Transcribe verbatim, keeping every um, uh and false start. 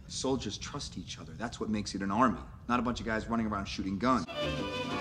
Soldiers trust each other. That's what makes it an army. Not a bunch of guys running around shooting guns.